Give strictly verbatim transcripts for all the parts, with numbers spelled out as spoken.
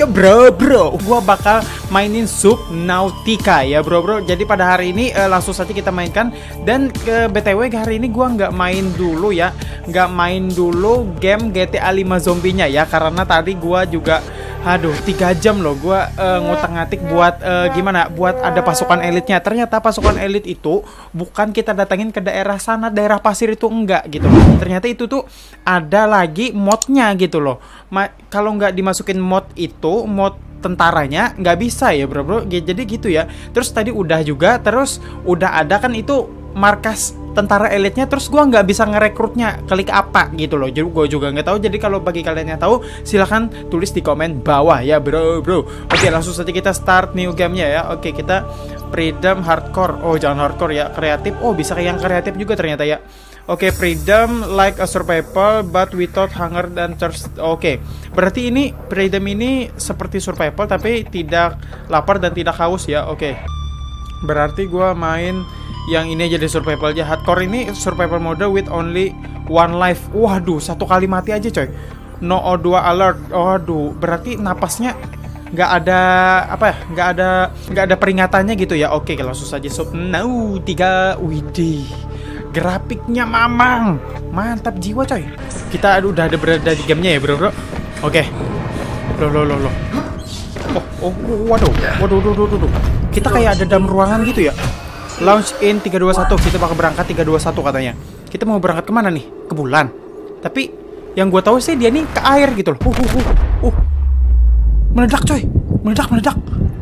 Ya bro bro, gua bakal mainin Subnautica ya bro bro. Jadi pada hari ini uh, langsung saja kita mainkan. Dan ke B T W hari ini gua nggak main dulu ya, nggak main dulu game G T A lima zombinya ya, karena tadi gua juga aduh tiga jam loh gua uh, ngutak-ngatik buat uh, gimana buat ada pasukan elitnya. Ternyata pasukan elit itu bukan kita datangin ke daerah sana, daerah pasir itu enggak gitu. Ternyata itu tuh ada lagi modnya gitu loh. Kalau nggak dimasukin mod itu, mod tentaranya nggak bisa ya bro bro. Jadi gitu ya. Terus tadi udah juga, terus udah ada kan itu markas tentara elitnya, terus gua nggak bisa ngerekrutnya, klik apa gitu loh. Jadi gua juga nggak tahu. Jadi kalau bagi kalian yang tahu, silahkan tulis di komen bawah ya bro bro. Oke, langsung saja kita start new gamenya ya. Oke, kita freedom hardcore. Oh jangan hardcore ya, kreatif. Oh bisa kayak yang kreatif juga ternyata ya. Oke, freedom like a survival but without hunger dan thirst. Oke, berarti ini freedom ini seperti survival tapi tidak lapar dan tidak haus ya. Oke, berarti gua main yang ini aja deh, survival aja. Hardcore ini survival mode with only one life. Waduh, satu kali mati aja coy. No O dua alert. Waduh, berarti napasnya nggak ada apa ya? Nggak ada nggak ada peringatannya gitu ya. Oke, langsung saja Subnautica. Widih, grafiknya mamang, mantap jiwa coy. Kita aduh, udah ada berada di gamenya ya bro bro. Oke, lo lo lo lo. Oh oh waduh waduh waduh waduh waduh. Kita kayak ada dalam ruangan gitu ya. Launch in tiga dua satu, kita bakal berangkat tiga dua satu katanya. Kita mau berangkat kemana nih? Ke bulan. Tapi yang gue tahu sih dia nih ke air gitu loh. Uh, uh, uh, uh. Meledak coy, meledak meledak.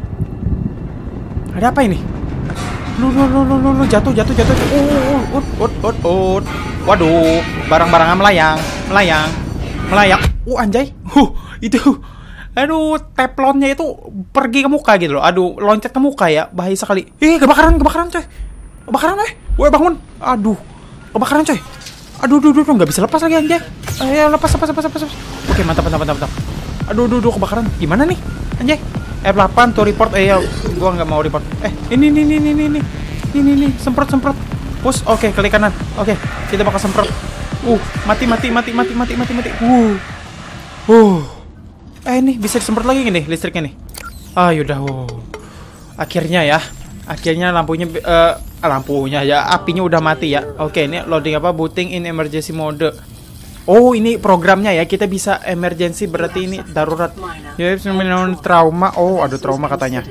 Ada apa ini? Lu lu lu lu lu jatuh jatuh jatuh. Uh, uh, uh, uh, uh. Waduh, barang-barangnya melayang, melayang, melayang. Uh anjay. Huh, itu. Aduh, teflonnya itu pergi ke muka gitu loh. Aduh, loncat ke muka ya, bahaya sekali. Ih, kebakaran, kebakaran coy. Kebakaran coy. Woi, bangun. Aduh, kebakaran coy. Aduh, aduh, aduh, nggak bisa lepas lagi anjay. Ayo, lepas, lepas, lepas, lepas. Oke, mantap, mantap, mantap, mantap. Aduh, aduh, aduh, kebakaran. Gimana nih, anjay? F delapan to report. Eh, ya, gua nggak mau report. Eh, ini, ini, ini, ini, ini, ini, ini, semprot, semprot. Push. Oke, klik kanan. Oke, kita bakal semprot. Uh, mati, mati, mati, mati, mati, mati, mati. Uh, uh. Eh ini bisa disemprot lagi nih listriknya nih. Ah yaudah, wow. Akhirnya ya, akhirnya lampunya, uh, lampunya ya, apinya udah mati ya. Oke, ini loading apa? Booting in emergency mode. Oh ini programnya ya, kita bisa emergency berarti ini darurat. Ya, trauma. Oh ada trauma katanya.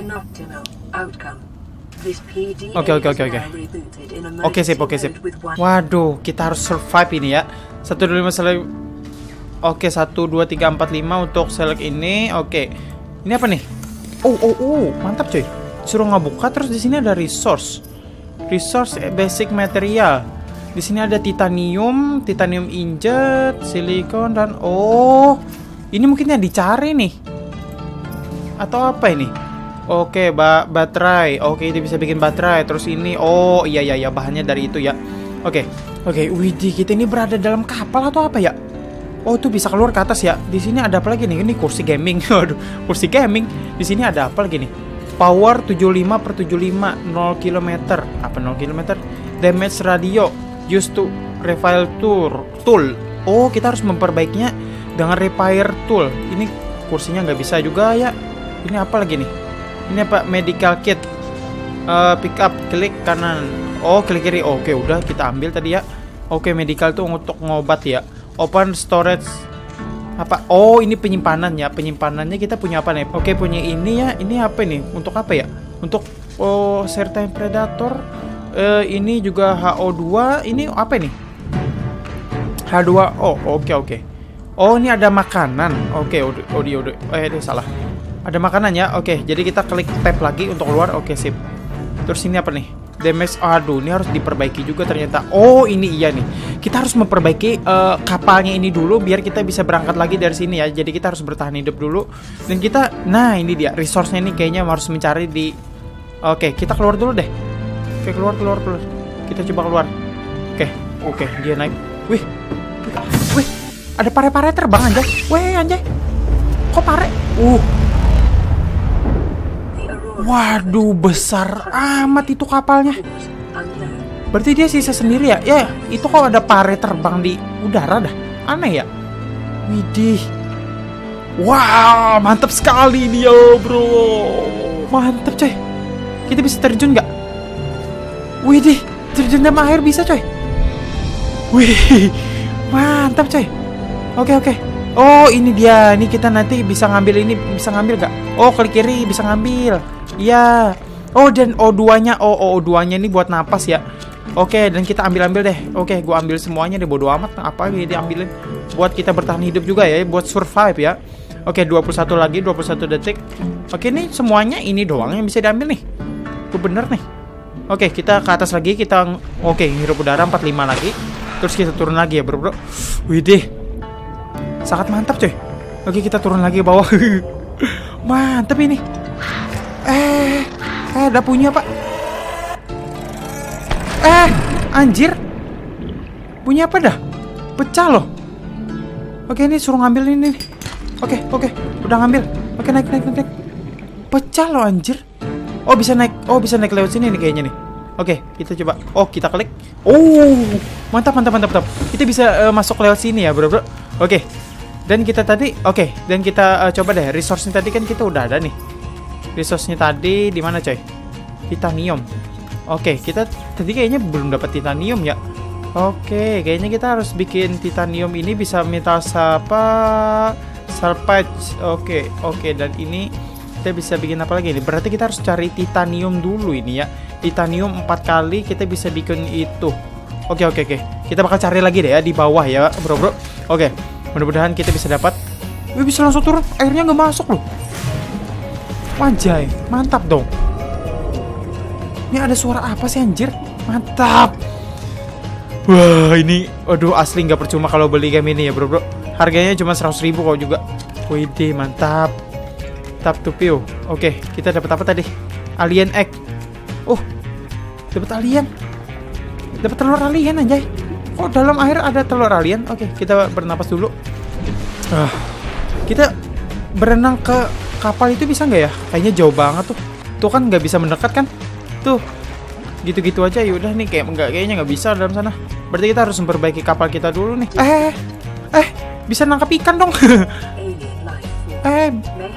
Oke oke oke oke. Oke sip oke sip. Waduh, kita harus survive ini ya. Satu dua lima selesai. Oke, satu, dua, tiga, empat, lima untuk select ini. Oke. Ini apa nih? Oh, oh, oh, mantap coy. Suruh ngebuka, terus di sini ada resource. Resource basic material. Di sini ada titanium, titanium ingot, silikon dan oh, ini mungkin yang dicari nih. Atau apa ini? Oke, ba baterai. Oke, ini bisa bikin baterai. Terus ini, oh, iya iya iya, bahannya dari itu ya. Oke. Oke, widih, kita ini berada dalam kapal atau apa ya? Oh, itu bisa keluar ke atas ya. Di sini ada apa lagi nih? Ini kursi gaming. Waduh, kursi gaming. Di sini ada apa lagi nih? Power tujuh puluh lima per tujuh puluh lima, nol kilometer. Apa nol kilometer? Damage radio. Used to repair tool. Tool. Oh, kita harus memperbaikinya dengan repair tool. Ini kursinya nggak bisa juga ya. Ini apa lagi nih? Ini apa? Medical kit. Uh, pick up, klik kanan. Oh, klik kiri. Oke, udah kita ambil tadi ya. Oke, medical tuh untuk ngobat ya. Open storage. Apa? Oh, ini penyimpanan ya. Penyimpanannya kita punya apa nih? Oke, punya ini ya. Ini apa nih? Untuk apa ya? Untuk oh, certain predator. Uh, ini juga H O dua. Ini apa nih? H dua O. Oh, oke oke. Oh, ini ada makanan. Oke, udah udah udah. Eh, ini salah. Ada makanan ya. Oke, jadi kita klik tab lagi untuk keluar. Oke, sip. Terus ini apa nih? Damage, aduh, ini harus diperbaiki juga ternyata. Oh, ini iya nih. Kita harus memperbaiki uh, kapalnya ini dulu biar kita bisa berangkat lagi dari sini ya. Jadi kita harus bertahan hidup dulu. Dan kita, nah ini dia, resource-nya ini kayaknya harus mencari di. Oke, kita keluar dulu deh. Oke, keluar, keluar, keluar. Kita coba keluar. Oke, oke, dia naik. Wih, wih, ada pare-pare terbang anjay. Wih, anjay. Kok pare? Uh. Waduh, besar amat itu kapalnya. Berarti dia sisa sendiri ya? Ya, itu kok ada pare terbang di udara dah. Aneh ya? Widih. Wow, mantap sekali dia, bro. Mantap, coy. Kita bisa terjun nggak? Wih deh, terjun dalam air bisa, coy. Wih, mantap, coy. Oke, oke. Oh, ini dia. Ini kita nanti bisa ngambil ini, bisa ngambil nggak? Oh, klik kiri bisa ngambil. Iya. Oh, dan O dua-nya, oh, O dua-nya ini buat napas ya. Oke, dan kita ambil-ambil deh. Oke, gua ambil semuanya deh, bodo amat. Apa gitu diambilin? Buat kita bertahan hidup juga ya, buat survive ya. Oke, dua puluh satu lagi, dua puluh satu detik. Oke, nih semuanya ini doang yang bisa diambil nih. Gue bener nih. Oke, kita ke atas lagi, kita oke, hirup udara empat puluh lima lagi. Terus kita turun lagi ya, bro, bro. Widih. Sangat mantap, coy. Oke, kita turun lagi ke bawah. Mantap ini. Eh, eh ada punya, Pak. Eh, anjir. Punya apa dah? Pecah loh. Oke, ini suruh ngambil ini nih. Oke, oke, udah ngambil. Oke, naik, naik, naik, naik. Pecah loh, anjir. Oh, bisa naik. Oh, bisa naik lewat sini nih kayaknya nih. Oke, kita coba. Oh, kita klik. Oh, mantap, mantap, mantap, mantap. Kita bisa uh, masuk lewat sini ya, bro, bro. Oke. Dan kita tadi, oke. Dan kita uh, coba deh. Resource-nya tadi kan kita udah ada nih. Resource-nya tadi di mana, coy? Titanium. Oke, kita tadi kayaknya belum dapat titanium ya. Oke, kayaknya kita harus bikin titanium ini bisa metal apa? Salvage. Oke, oke, dan ini kita bisa bikin apa lagi nih? Berarti kita harus cari titanium dulu ini ya. Titanium empat kali kita bisa bikin itu. Oke, oke, oke. Kita bakal cari lagi deh ya di bawah ya, bro, bro. Oke, mudah-mudahan kita bisa dapat. Wih, bisa langsung turun. Airnya nggak masuk loh. Wajay, mantap dong. Ini ada suara apa sih, anjir? Mantap. Wah, ini aduh asli nggak percuma kalau beli game ini ya, bro, bro. Harganya cuma seratus ribu kok juga. Widih, mantap. Tap to view. Oke, kita dapat apa tadi? Alien egg. Oh, dapat alien. Dapat telur alien, anjay. Oh, dalam air ada telur alien. Oke, kita bernapas dulu. Ah, kita berenang ke kapal itu bisa nggak ya? Kayaknya jauh banget tuh. Tuh kan nggak bisa mendekat kan? Tuh, gitu-gitu aja. Yaudah nih, kayak nggak kayaknya nggak bisa dalam sana. Berarti kita harus memperbaiki kapal kita dulu nih. Eh, eh, bisa nangkap ikan dong. eh.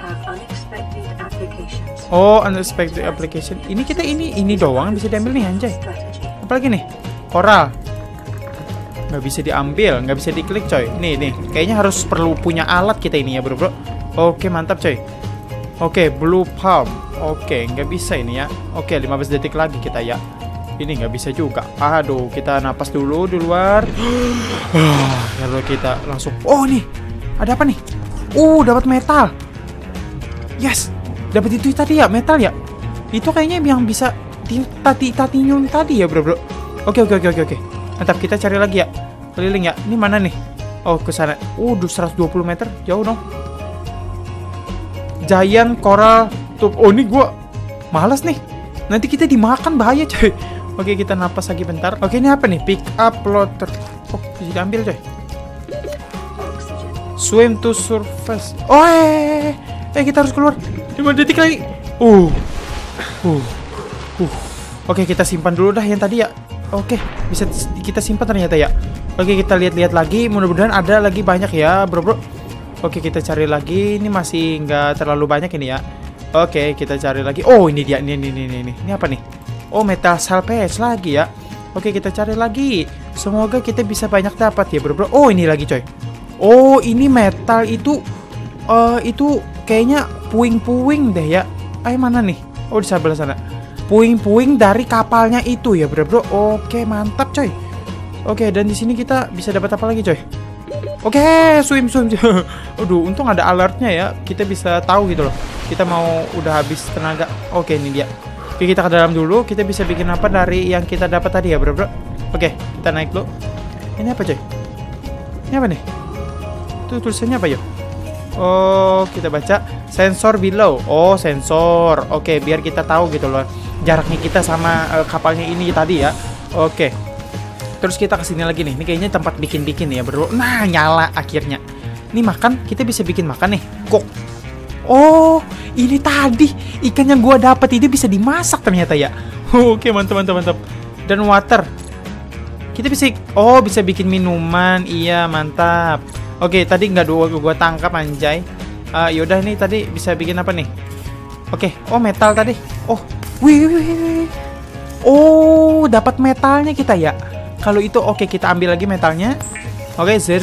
Oh, unexpected application. Ini kita ini ini doang bisa diambil nih, anjay. Apalagi nih? Coral. Nggak bisa diambil, nggak bisa diklik, coy. Nih, nih. Kayaknya harus perlu punya alat kita ini ya, bro, bro. Oke, mantap, coy. Oke, blue palm. Oke, nggak bisa ini ya. Oke, lima belas detik lagi kita ya. Ini nggak bisa juga. Aduh, kita napas dulu di luar. Lalu kita langsung. Oh, nih. Ada apa nih? Uh, dapat metal. Yes. Dapat itu tadi ya, metal ya. Itu kayaknya yang bisa tati titanium tadi ya, bro, bro. Oke, oke, oke, oke, oke. Mantap, kita cari lagi ya. Keliling ya. Ini mana nih? Oh, ke sana. Uh, seratus dua puluh meter. Jauh dong. Giant coral tube. Oh, ini gua malas nih. Nanti kita dimakan, bahaya, coy. Oke, kita napas lagi bentar. Oke, ini apa nih? Pick up floater. Oh, bisa diambil, coy. Swim to surface. Oh, eh, eh, kita harus keluar. lima detik lagi. Uh. Uh. Uh. Oke, kita simpan dulu dah yang tadi ya. Oke, bisa kita simpan ternyata ya. Oke, kita lihat-lihat lagi. Mudah-mudahan ada lagi banyak ya, bro, bro. Oke, kita cari lagi. Ini masih nggak terlalu banyak ini ya. Oke, kita cari lagi. Oh, ini dia. Ini, ini, ini, ini. Ini apa nih? Oh, metal salvage lagi ya. Oke, kita cari lagi. Semoga kita bisa banyak dapat ya, bro, bro. Oh, ini lagi, coy. Oh, ini metal itu uh, itu kayaknya puing-puing deh ya. Ayo, mana nih? Oh, di sebelah sana. Puing-puing dari kapalnya itu ya, bro, bro. Oke, mantap, coy. Oke, dan di sini kita bisa dapat apa lagi, coy? Oke, swim, swim. Aduh, untung ada alertnya ya. Kita bisa tahu gitu loh. Kita mau udah habis tenaga. Oke, ini dia. Oke, kita ke dalam dulu. Kita bisa bikin apa dari yang kita dapat tadi ya, bro, bro. Oke, kita naik dulu. Ini apa, coy? Ini apa nih? Itu tulisannya apa, yuk? Oh, kita baca sensor below. Oh, sensor. Oke, biar kita tahu gitu loh jaraknya kita sama uh, kapalnya ini tadi ya. Oke. Terus kita kesini lagi nih. Ini kayaknya tempat bikin-bikin ya, bro. Nah, nyala akhirnya. Ini makan, kita bisa bikin makan nih. Kok. Oh, ini tadi ikan yang gua dapat ini bisa dimasak ternyata ya. Oke, mantap, mantap, mantap. Dan water. Kita bisa, oh, bisa bikin minuman. Iya, mantap. Oke, tadi nggak dua gua tangkap, anjay. Uh, yaudah nih tadi bisa bikin apa nih? Oke, okay. Oh metal tadi. Oh, wih, wih, wih. Oh, dapat metalnya kita ya. Kalau itu oke, okay, kita ambil lagi metalnya. Oke, okay.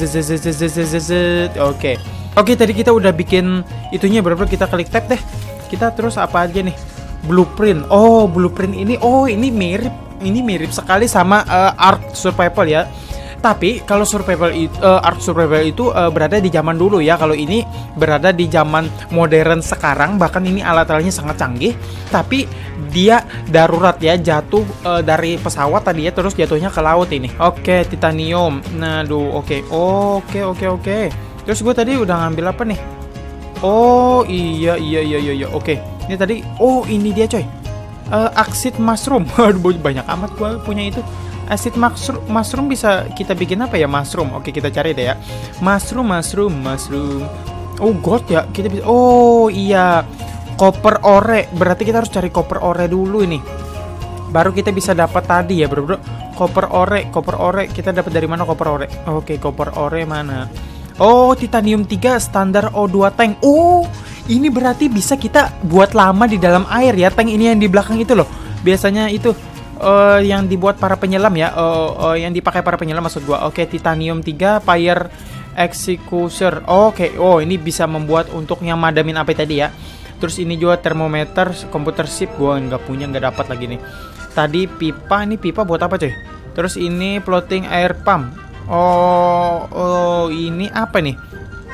Oke. Oke, tadi kita udah bikin itunya, berapa kita klik tab deh. Kita terus apa aja nih? Blueprint. Oh, blueprint ini. Oh, ini mirip. Ini mirip sekali sama uh, Ark Survival ya. Tapi kalau survival itu, uh, Ark Survival itu uh, berada di zaman dulu ya. Kalau ini berada di zaman modern sekarang. Bahkan ini alat-alatnya sangat canggih. Tapi dia darurat ya, jatuh uh, dari pesawat tadi ya, terus jatuhnya ke laut ini. Oke, titanium. Nah, duh, oke, oke, oke, oke. Terus gue tadi udah ngambil apa nih? Oh iya iya iya iya. Oke, ini tadi. Oh ini dia coy. Uh, acid mushroom. Aduh banyak amat gue punya itu. Acid mushroom, mushroom bisa kita bikin apa ya? Mushroom. Oke, kita cari deh ya. Mushroom, mushroom, mushroom. Oh, gold ya. Kita bisa. Oh, iya. Copper ore. Berarti kita harus cari copper ore dulu ini. Baru kita bisa dapat tadi ya, Bro, Bro. Copper ore, copper ore. Kita dapat dari mana copper ore? Oke, copper ore mana? Oh, titanium tiga standar O dua tank. Oh, ini berarti bisa kita buat lama di dalam air ya. Tank ini yang di belakang itu loh. Biasanya itu Uh, yang dibuat para penyelam ya, uh, uh, yang dipakai para penyelam maksud gua. Oke, okay, titanium tiga fire extinguisher. Oke, okay. Oh ini bisa membuat untuk yang madamin api tadi ya. Terus ini juga termometer, komputer chip gua nggak punya, nggak dapat lagi nih. Tadi pipa, ini pipa buat apa coy? Terus ini floating air pump. Oh, oh ini apa nih?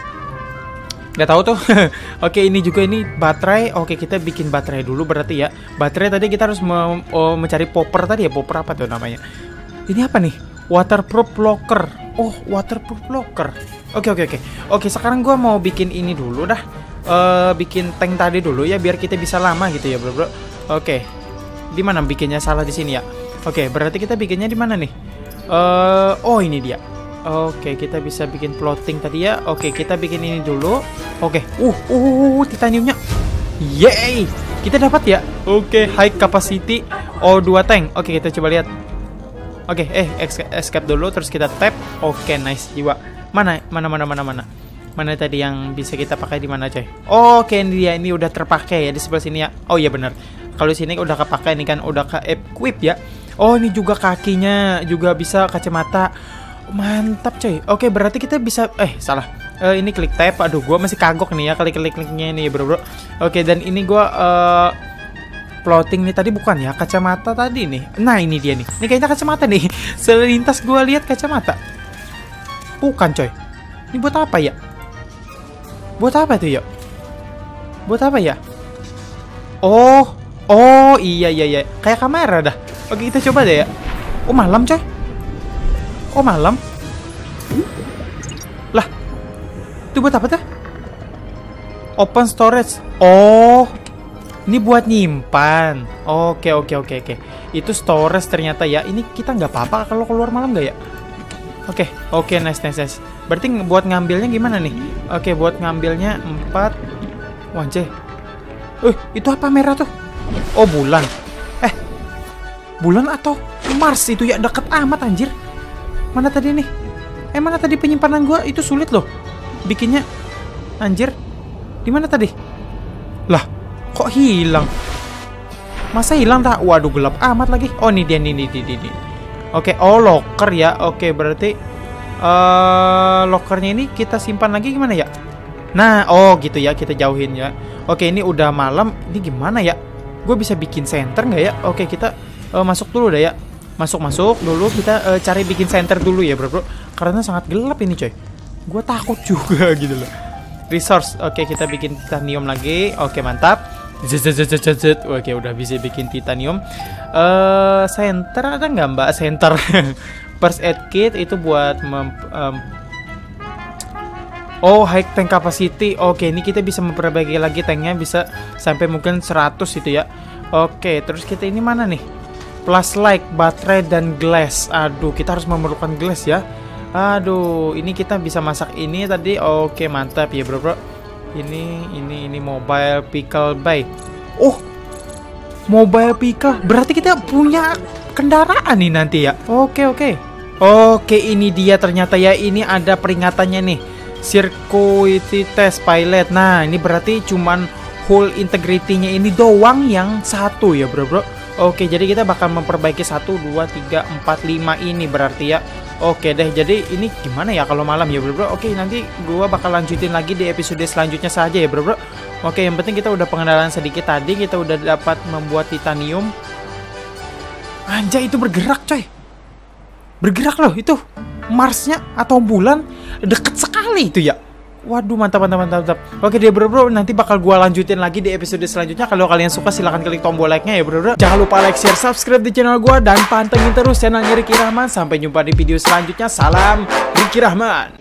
Gak tahu tuh. Oke, ini juga ini baterai. Oke, kita bikin baterai dulu berarti ya. Baterai tadi kita harus me oh, mencari popper tadi ya. Popper apa tuh namanya? Ini apa nih? Waterproof locker. Oh, waterproof locker. Oke, oke, oke. Oke, sekarang gua mau bikin ini dulu dah. Uh, bikin tank tadi dulu ya, biar kita bisa lama gitu ya, bro, bro. Oke. Di mana bikinnya salah di sini ya? Oke, berarti kita bikinnya di mana nih? Uh, oh, ini dia. Oke, kita bisa bikin floating tadi ya. Oke, kita bikin ini dulu. Oke, uh, uh, titaniumnya. Yeay, kita dapat ya. Oke, high capacity O dua tank. Oke, kita coba lihat. Oke, eh, escape dulu, terus kita tap. Oke, nice jiwa. Mana, mana, mana, mana, mana. Mana tadi yang bisa kita pakai di mana coy? Oke, ini dia, ini udah terpakai ya di sebelah sini ya. Oh iya benar. Kalau sini udah kepakai nih kan, udah ke equip ya. Oh, ini juga kakinya juga bisa kacamata. Mantap coy. Oke, berarti kita bisa eh salah. Uh, ini klik tab. Aduh, gua masih kagok nih ya klik-klik-kliknya ini, bro, bro. Oke, dan ini gua uh, floating nih tadi bukan ya, kacamata tadi nih. Nah, ini dia nih. Ini kayaknya kacamata nih. Selintas gua lihat kacamata. Bukan coy. Ini buat apa ya? Buat apa tuh ya? Buat apa ya? Oh, oh iya iya iya. Kayak kamera dah. Oke, kita coba deh ya. Oh, malam coy. Oh malam. Lah, itu buat apa tuh? Open storage. Oh, ini buat nyimpan. Oke oke oke oke. Itu storage ternyata ya. Ini kita nggak apa-apa kalau keluar malam nggak ya? Oke oke nice nice nice. Berarti buat ngambilnya gimana nih? Oke, buat ngambilnya empat. Wajah. Eh, itu apa merah tuh? Oh bulan. Eh, bulan atau Mars itu ya, deket amat anjir. Mana tadi nih? Eh mana tadi penyimpanan gua? Itu sulit loh bikinnya. Anjir. Di mana tadi? Lah, kok hilang? Masa hilang tak? Waduh, gelap amat lagi. Oh, ini dia nih nih nih nih. Oke, oh locker ya. Oke, berarti uh, lockernya ini kita simpan lagi gimana ya? Nah, oh gitu ya, kita jauhin ya. Oke, ini udah malam. Ini gimana ya? Gue bisa bikin center nggak ya? Oke, kita uh, masuk dulu deh ya. Masuk-masuk dulu, kita uh, cari bikin center dulu ya, bro, bro. Karena sangat gelap ini, coy. Gue takut juga gitu loh. Resource, oke, kita bikin titanium lagi. Oke, mantap. Zzzzzz. Oke, udah bisa bikin titanium. Uh, center ada nggak, mbak? Center. First aid kit itu buat mem um, oh, high tank capacity. Oke, ini kita bisa memperbaiki lagi tanknya, bisa sampai mungkin seratus itu ya. Oke, terus kita ini mana nih? Plus light, baterai, dan glass. Aduh, kita harus memerlukan glass ya. Aduh, ini kita bisa masak ini tadi. Oke, mantap ya, bro, bro. Ini, ini, ini mobile pickle bay. Oh, mobile pickle. Berarti kita punya kendaraan nih nanti ya. Oke, oke. Oke, ini dia ternyata ya. Ini ada peringatannya nih. Circuity test pilot. Nah, ini berarti cuman hull integrity-nya ini doang yang satu ya, bro bro. Oke, jadi kita bakal memperbaiki satu, dua, tiga, empat, lima ini berarti ya. Oke deh, jadi ini gimana ya kalau malam ya, bro bro. Oke, nanti gua bakal lanjutin lagi di episode selanjutnya saja ya, bro bro. Oke, yang penting kita udah pengenalan sedikit tadi, kita udah dapat membuat titanium. Anjay, itu bergerak coy. Bergerak loh itu. Marsnya atau bulan deket sekali itu ya. Waduh, mantap mantap mantap mantap. Oke deh bro bro, nanti bakal gua lanjutin lagi di episode selanjutnya. Kalau kalian suka silahkan klik tombol like-nya ya bro bro. Jangan lupa like, share, subscribe di channel gua dan pantengin terus channelnya Ricky Rahman. Sampai jumpa di video selanjutnya. Salam Ricky Rahman.